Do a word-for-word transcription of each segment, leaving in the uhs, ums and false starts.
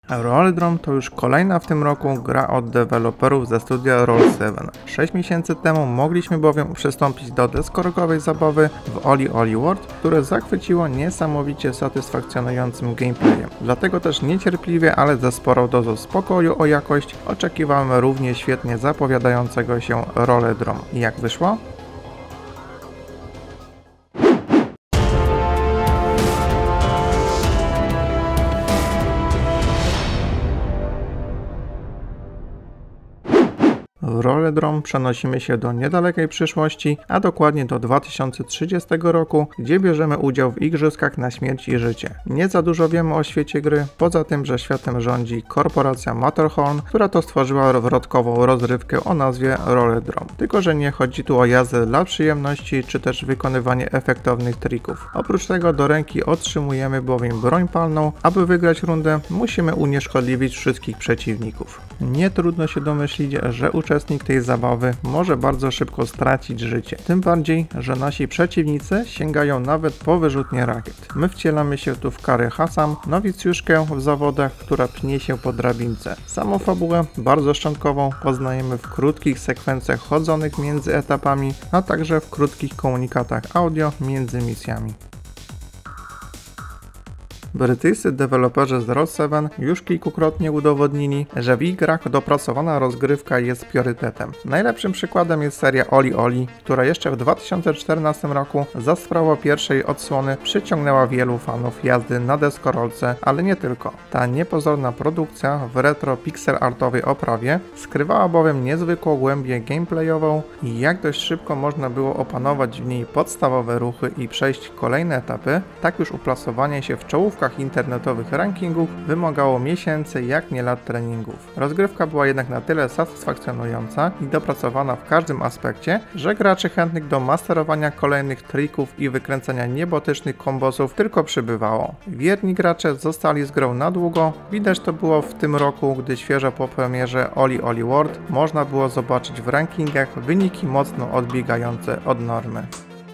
Rollerdrome to już kolejna w tym roku gra od deweloperów ze studia Roll siedem. sześć miesięcy temu mogliśmy bowiem przystąpić do deskorolkowej zabawy w Oli Oli World, które zachwyciło niesamowicie satysfakcjonującym gameplayem. Dlatego też niecierpliwie, ale ze sporą dozą spokoju o jakość oczekiwałem równie świetnie zapowiadającego się Rollerdrome. I jak wyszło? W Rollerdrome przenosimy się do niedalekiej przyszłości, a dokładnie do dwa tysiące trzydziestego roku, gdzie bierzemy udział w igrzyskach na śmierć i życie. Nie za dużo wiemy o świecie gry, poza tym, że światem rządzi korporacja Matterhorn, która to stworzyła wrotkową rozrywkę o nazwie Rollerdrome. Tylko że nie chodzi tu o jazdę dla przyjemności, czy też wykonywanie efektownych trików. Oprócz tego do ręki otrzymujemy bowiem broń palną. Aby wygrać rundę, musimy unieszkodliwić wszystkich przeciwników. Nie trudno się domyślić, że uczestnik tej zabawy może bardzo szybko stracić życie. Tym bardziej, że nasi przeciwnicy sięgają nawet po wyrzutnie rakiet. My wcielamy się tu w Kary Hassan, nowicjuszkę w zawodach, która pnie się po drabince. Samą fabułę, bardzo szczątkową, poznajemy w krótkich sekwencjach chodzonych między etapami, a także w krótkich komunikatach audio między misjami. Brytyjscy deweloperzy z Roll siedem już kilkukrotnie udowodnili, że w ich grach dopracowana rozgrywka jest priorytetem. Najlepszym przykładem jest seria Oli Oli, która jeszcze w dwa tysiące czternastym roku za sprawą pierwszej odsłony przyciągnęła wielu fanów jazdy na deskorolce, ale nie tylko. Ta niepozorna produkcja w retro pixel artowej oprawie skrywała bowiem niezwykłą głębię gameplayową i jak dość szybko można było opanować w niej podstawowe ruchy i przejść kolejne etapy, tak już uplasowanie się w czołówkach internetowych rankingów wymagało miesięcy, jak nie lat treningów. Rozgrywka była jednak na tyle satysfakcjonująca i dopracowana w każdym aspekcie, że graczy chętnych do masterowania kolejnych trików i wykręcania niebotycznych kombosów tylko przybywało. Wierni gracze zostali z grą na długo. Widać to było w tym roku, gdy świeżo po premierze Oli Oli World można było zobaczyć w rankingach wyniki mocno odbiegające od normy.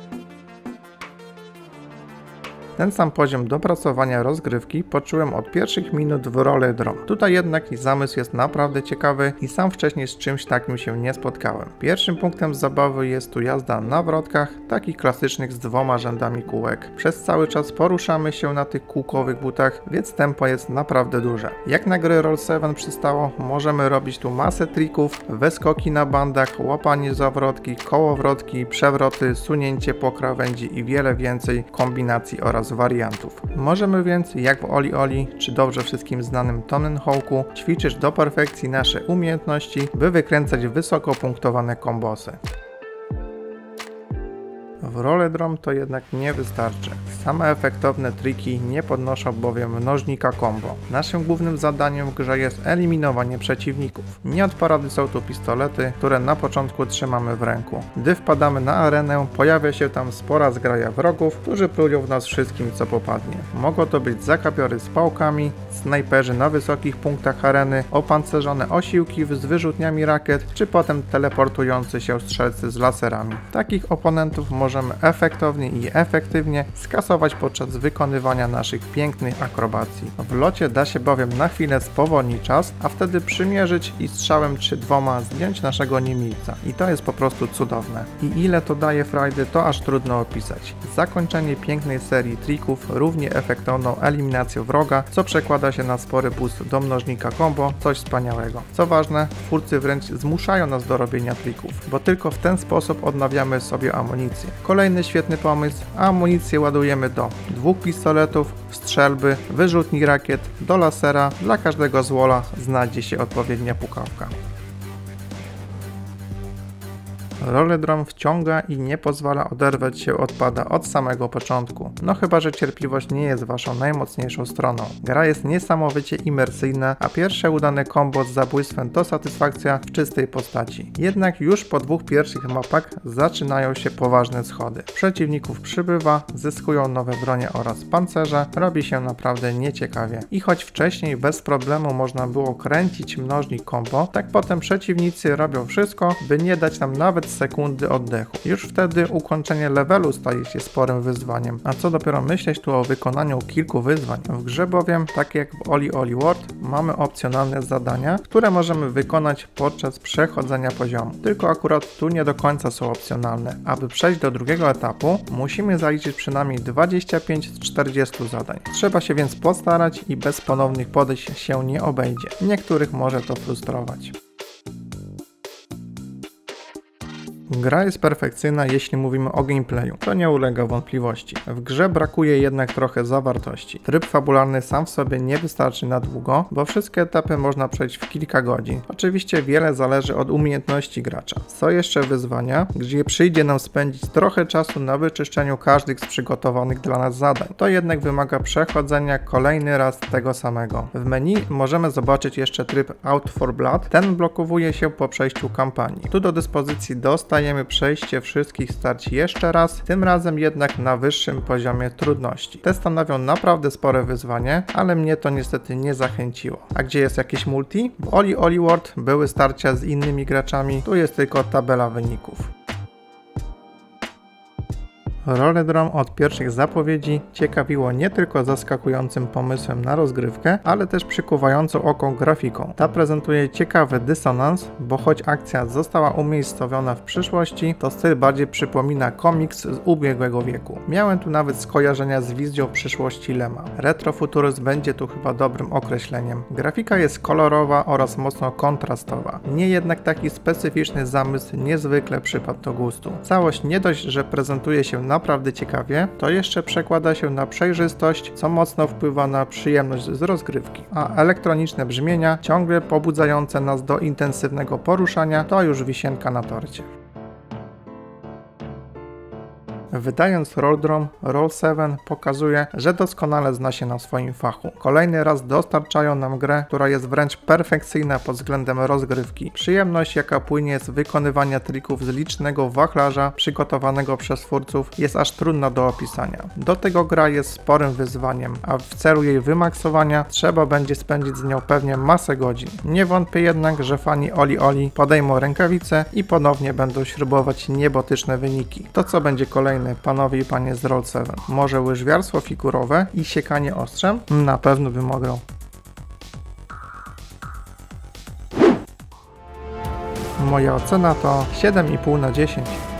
Ten sam poziom dopracowania rozgrywki poczułem od pierwszych minut w Rollerdrome. Tutaj jednak zamysł jest naprawdę ciekawy i sam wcześniej z czymś takim się nie spotkałem. Pierwszym punktem zabawy jest tu jazda na wrotkach, takich klasycznych z dwoma rzędami kółek. Przez cały czas poruszamy się na tych kółkowych butach, więc tempo jest naprawdę duże. Jak na gry Roll siedem przystało, możemy robić tu masę trików, wyskoki na bandach, łapanie za wrotki, kołowrotki, przewroty, sunięcie po krawędzi i wiele więcej kombinacji oraz wariantów. Możemy więc, jak w Oli Oli, czy dobrze wszystkim znanym Tony Hawk'u, ćwiczyć do perfekcji nasze umiejętności, by wykręcać wysoko punktowane kombosy. W Rollerdrome to jednak nie wystarczy. Same efektowne triki nie podnoszą bowiem mnożnika combo. Naszym głównym zadaniem w grze jest eliminowanie przeciwników. Nie od parady są tu pistolety, które na początku trzymamy w ręku. Gdy wpadamy na arenę, pojawia się tam spora zgraja wrogów, którzy plują w nas wszystkim, co popadnie. Mogą to być zakapiory z pałkami, snajperzy na wysokich punktach areny, opancerzone osiłki z wyrzutniami rakiet, czy potem teleportujący się strzelcy z laserami. Takich oponentów możemy efektownie i efektywnie skasować podczas wykonywania naszych pięknych akrobacji. W locie da się bowiem na chwilę spowolnić czas, a wtedy przymierzyć i strzałem czy dwoma zdjąć naszego niemilca. I to jest po prostu cudowne. I ile to daje frajdy, to aż trudno opisać. Zakończenie pięknej serii trików równie efektowną eliminacją wroga, co przekłada się na spory boost do mnożnika combo, coś wspaniałego. Co ważne, twórcy wręcz zmuszają nas do robienia trików, bo tylko w ten sposób odnawiamy sobie amunicję. Kolejny świetny pomysł, a amunicję ładujemy do dwóch pistoletów, strzelby, wyrzutni rakiet, do lasera, dla każdego złola znajdzie się odpowiednia pukawka. Rollerdrome wciąga i nie pozwala oderwać się od pada od samego początku. No chyba, że cierpliwość nie jest waszą najmocniejszą stroną. Gra jest niesamowicie imersyjna, a pierwsze udane combo z zabójstwem to satysfakcja w czystej postaci. Jednak już po dwóch pierwszych mapach zaczynają się poważne schody. Przeciwników przybywa, zyskują nowe bronie oraz pancerze, robi się naprawdę nieciekawie. I choć wcześniej bez problemu można było kręcić mnożnik combo, tak potem przeciwnicy robią wszystko, by nie dać nam nawet sekundy oddechu. Już wtedy ukończenie levelu staje się sporym wyzwaniem, a co dopiero myśleć tu o wykonaniu kilku wyzwań. W grze bowiem, tak jak w Oli Oli World, mamy opcjonalne zadania, które możemy wykonać podczas przechodzenia poziomu. Tylko akurat tu nie do końca są opcjonalne. Aby przejść do drugiego etapu, musimy zaliczyć przynajmniej dwadzieścia pięć z czterdziestu zadań. Trzeba się więc postarać i bez ponownych podejść się nie obejdzie. Niektórych może to frustrować. Gra jest perfekcyjna, jeśli mówimy o gameplayu, to nie ulega wątpliwości. W grze brakuje jednak trochę zawartości. Tryb fabularny sam w sobie nie wystarczy na długo, bo wszystkie etapy można przejść w kilka godzin. Oczywiście wiele zależy od umiejętności gracza. Są jeszcze wyzwania, gdzie przyjdzie nam spędzić trochę czasu na wyczyszczeniu każdych z przygotowanych dla nas zadań. To jednak wymaga przechodzenia kolejny raz tego samego. W menu możemy zobaczyć jeszcze tryb Out for Blood. Ten blokowuje się po przejściu kampanii. Tu do dyspozycji dostajemy przejście wszystkich starć jeszcze raz, tym razem jednak na wyższym poziomie trudności. Te stanowią naprawdę spore wyzwanie, ale mnie to niestety nie zachęciło. A gdzie jest jakieś multi? W Oli Oli World były starcia z innymi graczami, tu jest tylko tabela wyników. Rollerdrome od pierwszych zapowiedzi ciekawiło nie tylko zaskakującym pomysłem na rozgrywkę, ale też przykuwającą oko grafiką. Ta prezentuje ciekawy dysonans, bo choć akcja została umiejscowiona w przyszłości, to styl bardziej przypomina komiks z ubiegłego wieku. Miałem tu nawet skojarzenia z wizją przyszłości Lema. Retrofuturyzm będzie tu chyba dobrym określeniem. Grafika jest kolorowa oraz mocno kontrastowa. Nie jednak taki specyficzny zamysł niezwykle przypadł do gustu. Całość nie dość, że prezentuje się naprawdę ciekawie, to jeszcze przekłada się na przejrzystość, co mocno wpływa na przyjemność z rozgrywki. A elektroniczne brzmienia, ciągle pobudzające nas do intensywnego poruszania, to już wisienka na torcie. Wydając Rollerdrome, Roll siedem pokazuje, że doskonale zna się na swoim fachu. Kolejny raz dostarczają nam grę, która jest wręcz perfekcyjna pod względem rozgrywki. Przyjemność, jaka płynie z wykonywania trików z licznego wachlarza przygotowanego przez twórców, jest aż trudna do opisania. Do tego gra jest sporym wyzwaniem, a w celu jej wymaksowania trzeba będzie spędzić z nią pewnie masę godzin. Nie wątpię jednak, że fani Oli Oli podejmą rękawice i ponownie będą śrubować niebotyczne wyniki. To co będzie kolejne, panowie i panie z Roll siedem? Może łyżwiarstwo figurowe i siekanie ostrzem? Na pewno wymogą. Moja ocena to siedem i pół na dziesięć.